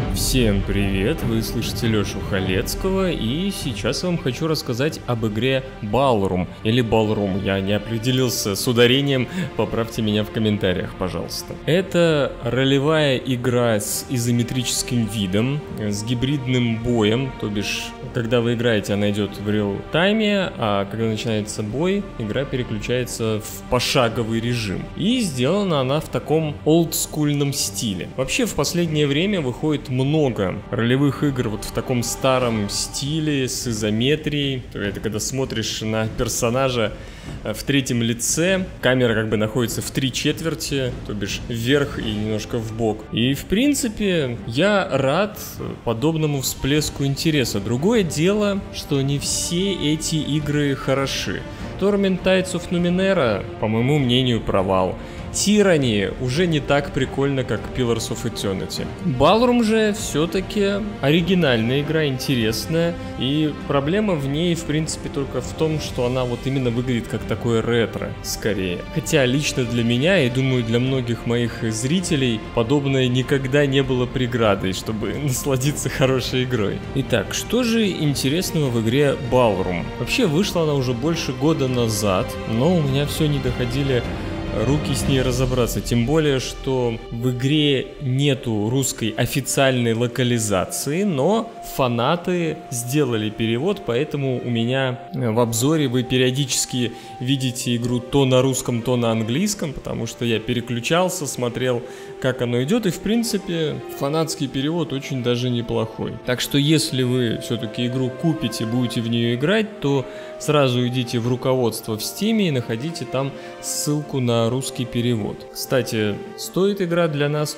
Всем привет, вы слышите Лёшу Халецкого, и сейчас я вам хочу рассказать об игре Ballroom, или Ballroom, я не определился с ударением, поправьте меня в комментариях, пожалуйста. Это ролевая игра с изометрическим видом, с гибридным боем, то бишь, когда вы играете, она идет в реал-тайме, а когда начинается бой, игра переключается в пошаговый режим. И сделана она в таком олдскульном стиле. Вообще, в последнее время выходит много ролевых игр вот в таком старом стиле с изометрией. Это когда смотришь на персонажа в третьем лице, камера как бы находится в 3/4, то бишь вверх и немножко вбок. И в принципе я рад подобному всплеску интереса. Другое дело, что не все эти игры хороши. Torment Tides of Numenera, по моему мнению, провал. Tyranny уже не так прикольно, как Pillars of Eternity. Ballroom же все-таки оригинальная игра, интересная, и проблема в ней, в принципе, только в том, что она вот именно выглядит как такое ретро, скорее. Хотя лично для меня, и думаю, для многих моих зрителей, подобное никогда не было преградой, чтобы насладиться хорошей игрой. Итак, что же интересного в игре Ballroom? Вообще, вышла она уже больше года назад, но у меня все не доходили руки с ней разобраться, тем более, что в игре нету русской официальной локализации, но фанаты сделали перевод, поэтому у меня в обзоре вы периодически видите игру то на русском, то на английском, потому что я переключался, смотрел, как оно идет, и в принципе фанатский перевод очень даже неплохой. Так что если вы все-таки игру купите, будете в нее играть, то сразу идите в руководство в Steam и находите там ссылку на русский перевод. Кстати, стоит игра для нас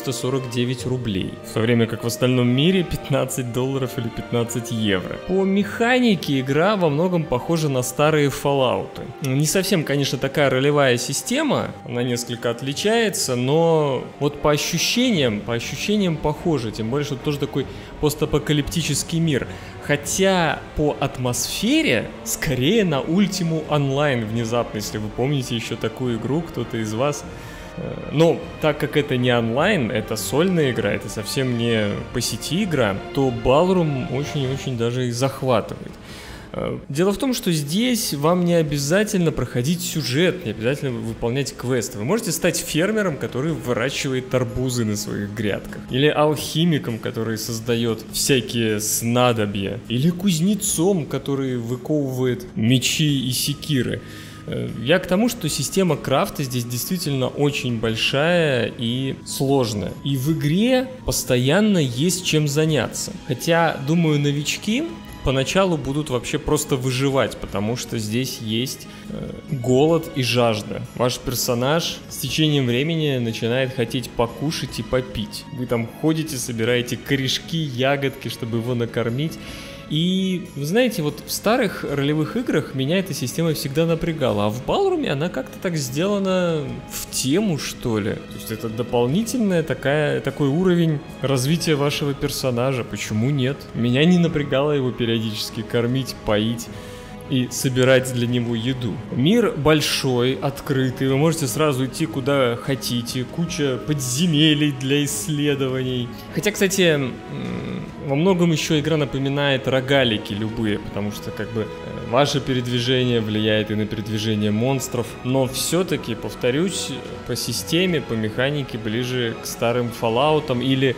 449 рублей, в то время как в остальном мире 15 долларов или 15 евро. По механике игра во многом похожа на старые Fallout. Не совсем, конечно, такая ролевая система, она несколько отличается, но вот по ощущениям похоже, тем более, что это тоже такой постапокалиптический мир. Хотя по атмосфере скорее на Ultima Online внезапно, если вы помните еще такую игру, кто-то из вас. Но так как это не онлайн, это сольная игра, это совсем не по сети игра, то Ballroom очень-очень даже и захватывает. Дело в том, что здесь вам не обязательно проходить сюжет, не обязательно выполнять квесты. Вы можете стать фермером, который выращивает арбузы на своих грядках. Или алхимиком, который создает всякие снадобья. Или кузнецом, который выковывает мечи и секиры. Я к тому, что система крафта здесь действительно очень большая и сложная. И в игре постоянно есть чем заняться. Хотя, думаю, новички поначалу будут вообще просто выживать, потому что здесь есть голод и жажда. Ваш персонаж с течением времени начинает хотеть покушать и попить. Вы там ходите, собираете корешки, ягодки, чтобы его накормить. И, вы знаете, вот в старых ролевых играх меня эта система всегда напрягала, а в Ballroom она как-то так сделана в тему, что ли. То есть это дополнительный такой уровень развития вашего персонажа, почему нет? Меня не напрягало его периодически кормить, поить и собирать для него еду. Мир большой, открытый, вы можете сразу идти куда хотите, куча подземелий для исследований. Хотя, кстати, во многом еще игра напоминает рогалики любые, потому что как бы ваше передвижение влияет и на передвижение монстров, но все-таки, повторюсь, по системе, по механике ближе к старым Fallout'ам или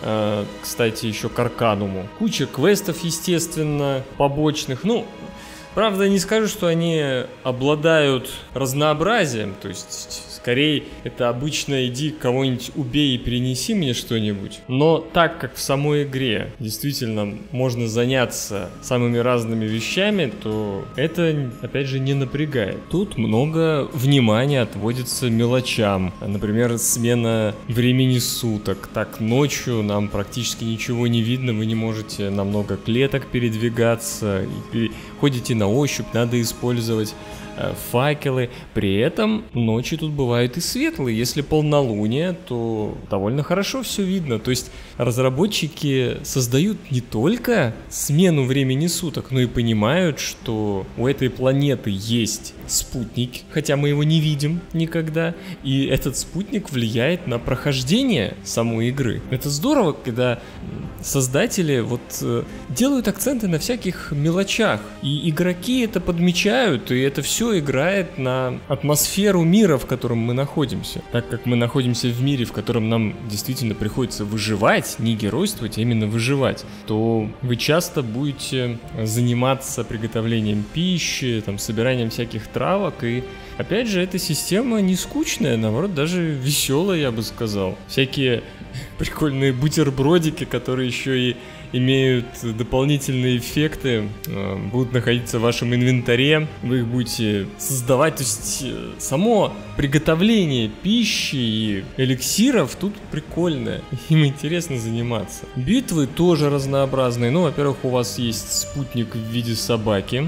кстати, еще к Аркануму. Куча квестов, естественно, побочных, правда, не скажу, что они обладают разнообразием, то есть, скорее, это обычно иди кого-нибудь убей и принеси мне что-нибудь. Но так как в самой игре действительно можно заняться самыми разными вещами, то это, опять же, не напрягает. Тут много внимания отводится мелочам. Например, смена времени суток. Так, ночью нам практически ничего не видно, вы не можете на много клеток передвигаться, ходите на ощупь, надо использовать факелы. При этом ночи тут бывают и светлые. Если полнолуние, то довольно хорошо все видно. То есть разработчики создают не только смену времени суток, но и понимают, что у этой планеты есть спутник, хотя мы его не видим никогда, и этот спутник влияет на прохождение самой игры. Это здорово, когда создатели делают акценты на всяких мелочах, и игроки это подмечают, и это все играет на атмосферу мира, в котором мы находимся. Так как мы находимся в мире, в котором нам действительно приходится выживать, не геройствовать, а именно выживать, то вы часто будете заниматься приготовлением пищи, собиранием всяких травок, и опять же, эта система не скучная, наоборот, даже веселая, я бы сказал. Всякие прикольные бутербродики, которые еще и имеют дополнительные эффекты, будут находиться в вашем инвентаре, вы их будете создавать. То есть само приготовление пищи и эликсиров тут прикольное, им интересно заниматься. Битвы тоже разнообразные. Во-первых, у вас есть спутник в виде собаки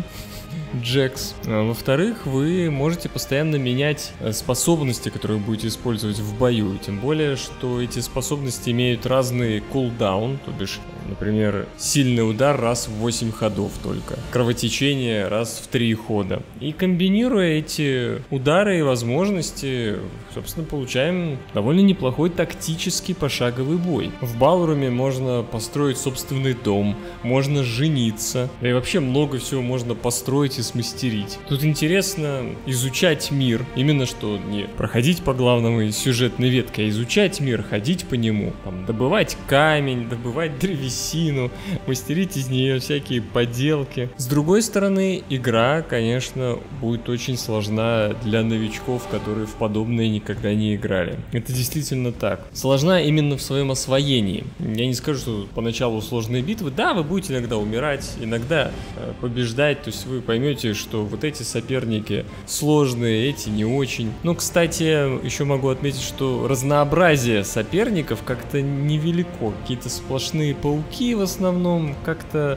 Джекс. Во-вторых, вы можете постоянно менять способности, которые вы будете использовать в бою. Тем более, что эти способности имеют разный кулдаун, то бишь, например, сильный удар раз в 8 ходов только, кровотечение раз в 3 хода. И комбинируя эти удары и возможности, собственно, получаем довольно неплохой тактический пошаговый бой. В Балруме можно построить собственный дом, можно жениться, да и вообще много всего можно построить и смастерить. Тут интересно изучать мир, именно что не проходить по главному сюжетной ветке, а изучать мир, ходить по нему, добывать камень, добывать древесину, мастерить из нее всякие поделки. С другой стороны, игра, конечно, будет очень сложна для новичков, которые в подобное никогда не играли. Это действительно так. Сложна именно в своем освоении. Я не скажу, что поначалу сложные битвы, да, вы будете иногда умирать, иногда побеждать, то есть вы поймете, что вот эти соперники сложные, эти не очень. Кстати, еще могу отметить, что разнообразие соперников как-то невелико. Какие-то сплошные пауки в основном, как-то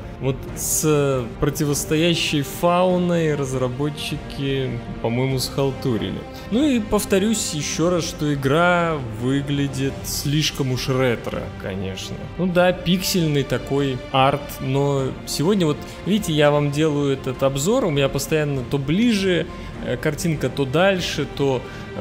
с противостоящей фауной разработчики, по-моему, схалтурили. И повторюсь еще раз, что игра выглядит слишком уж ретро, конечно. Да, пиксельный такой арт, но сегодня видите, я вам делаю этот обзор, у меня постоянно то ближе картинка, то дальше, то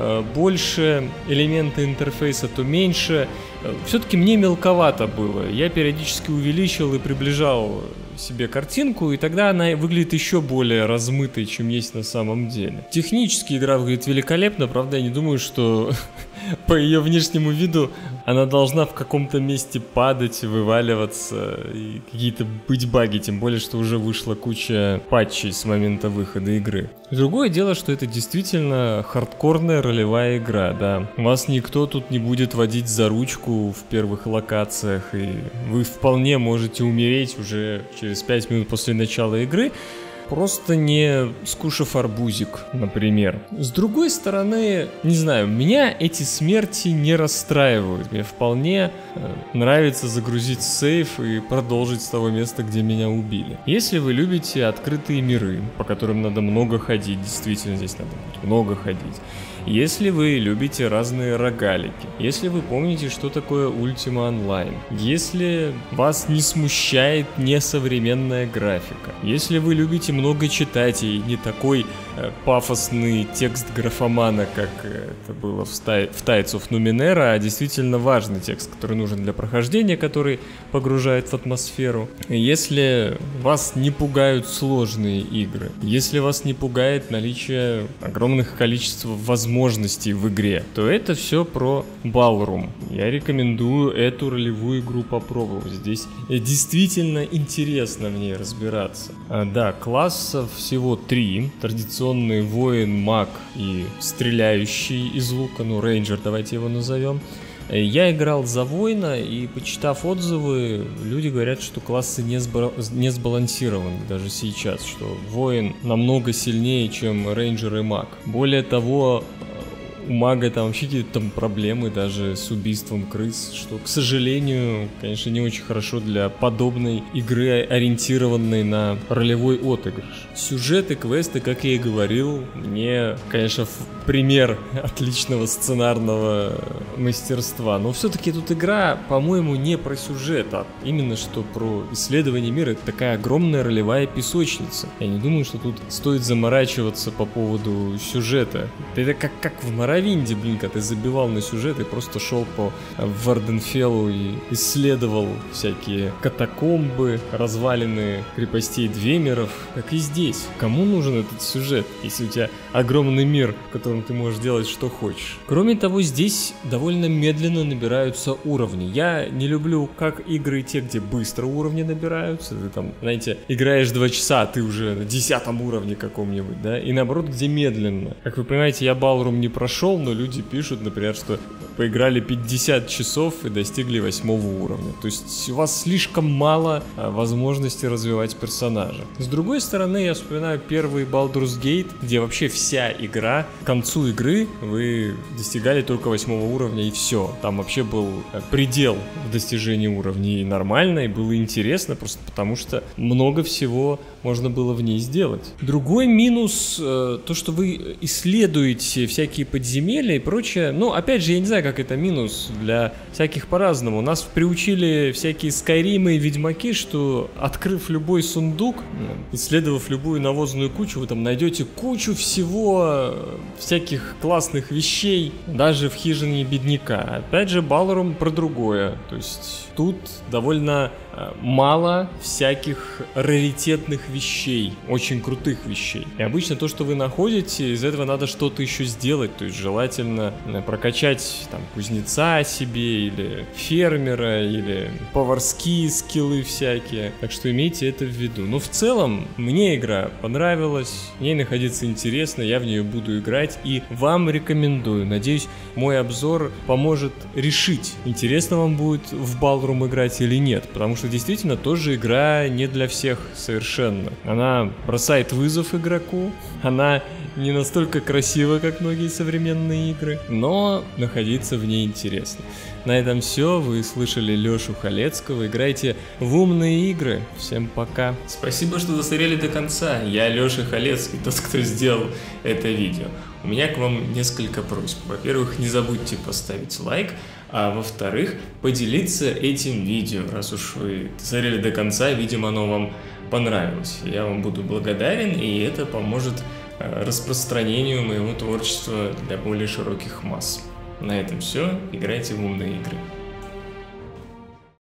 больше элементы интерфейса, то меньше. Все-таки мне мелковато было. Я периодически увеличил и приближал себе картинку, и тогда она выглядит еще более размытой, чем есть на самом деле. Технически игра выглядит великолепно, правда, я не думаю, что по ее внешнему виду она должна в каком-то месте падать, вываливаться и какие-то быть баги, тем более, что уже вышла куча патчей с момента выхода игры. Другое дело, что это действительно хардкорная ролевая игра, да. Вас никто тут не будет водить за ручку в первых локациях, и вы вполне можете умереть уже через 5 минут после начала игры, просто не скушав арбузик, например. С другой стороны, не знаю, меня эти смерти не расстраивают. Мне вполне нравится загрузить сейф и продолжить с того места, где меня убили. Если вы любите открытые миры, по которым надо много ходить, действительно здесь надо будет много ходить. Если вы любите разные рогалики, если вы помните, что такое Ultima Online, если вас не смущает несовременная графика, если вы любите много читать и не такой пафосный текст графомана, как это было в Tides of Numenera, а действительно важный текст, который нужен для прохождения, который погружает в атмосферу. Если вас не пугают сложные игры, если вас не пугает наличие огромных количеств возможностей в игре, то это все про Ballroom. Я рекомендую эту ролевую игру попробовать. Здесь действительно интересно в ней разбираться. Да, классов всего 3. Традиционный воин, маг и стреляющий из лука, рейнджер, давайте его назовем. Я играл за воина, и почитав отзывы, люди говорят, что классы не сбалансированы даже сейчас, что воин намного сильнее, чем рейнджер и маг. Более того, у мага там вообще какие-то там проблемы даже с убийством крыс, что, к сожалению, конечно, не очень хорошо для подобной игры, ориентированной на ролевой отыгрыш. Сюжеты, квесты, как я и говорил, мне, конечно, пример отличного сценарного мастерства, но все-таки тут игра, по-моему, не про сюжет, а именно что про исследование мира. Это такая огромная ролевая песочница. Я не думаю, что тут стоит заморачиваться по поводу сюжета. Это как в Моровинде, блин, когда ты забивал на сюжет и просто шел по Варденфеллу и исследовал всякие катакомбы, развалины крепостей Двемеров, как и здесь. Кому нужен этот сюжет, если у тебя огромный мир, в котором ты можешь делать что хочешь? Кроме того, здесь довольно медленно набираются уровни. Я не люблю как игры те, где быстро уровни набираются. Ты там, знаете, играешь 2 часа, а ты уже на 10 уровне каком-нибудь, да? И наоборот, где медленно. Как вы понимаете, я Балрум не прошел, но люди пишут, например, что поиграли 50 часов и достигли 8 уровня. То есть у вас слишком мало возможностей развивать персонажа. С другой стороны, я вспоминаю первый Baldur's Gate, где вообще вся игра, к концу игры вы достигали только 8 уровня и все. Там вообще был предел в достижении уровней, и нормально, и было интересно, просто потому что много всего можно было в ней сделать. Другой минус, то, что вы исследуете всякие подземелья и прочее. Ну, опять же, я не знаю, как это минус, для всяких по-разному. Нас приучили всякие Скайримы и Ведьмаки, что, открыв любой сундук, исследовав любую навозную кучу, вы там найдете кучу всего, всяких классных вещей, даже в хижине бедняка. Опять же, Балрум про другое. То есть тут довольно мало всяких раритетных вещей, очень крутых вещей. И обычно то, что вы находите, из этого надо что-то еще сделать. То есть желательно прокачать там кузнеца себе, или фермера, или поварские скиллы всякие. Так что имейте это в виду. Но в целом мне игра понравилась, мне находиться интересно, я в нее буду играть и вам рекомендую. Надеюсь, мой обзор поможет решить, интересно вам будет в Балрум играть или нет, потому что действительно тоже игра не для всех совершенно. Она бросает вызов игроку, она не настолько красива, как многие современные игры, но находиться в ней интересно. На этом все. Вы слышали Лешу Халецкого. Играйте в умные игры. Всем пока. Спасибо, что досмотрели до конца. Я Леша Халецкий, тот, кто сделал это видео. У меня к вам несколько просьб. Во-первых, не забудьте поставить лайк, а во-вторых, поделиться этим видео. Раз уж вы досмотрели до конца, видимо, оно вам понравилось. Я вам буду благодарен, и это поможет распространению моего творчества для более широких масс. На этом все. Играйте в умные игры.